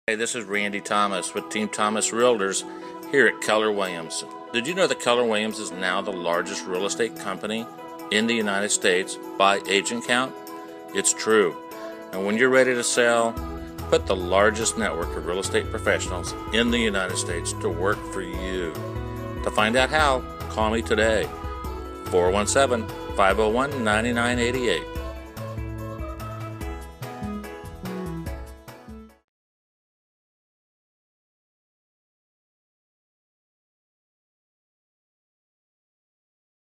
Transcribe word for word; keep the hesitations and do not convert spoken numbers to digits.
Hey, this is Randy Thomas with Team Thomas Realtors here at Keller Williams. Did you know that Keller Williams is now the largest real estate company in the United States by agent count? It's true. And when you're ready to sell, put the largest network of real estate professionals in the United States to work for you. To find out how, call me today, four one seven, five oh one, nine nine eight eight.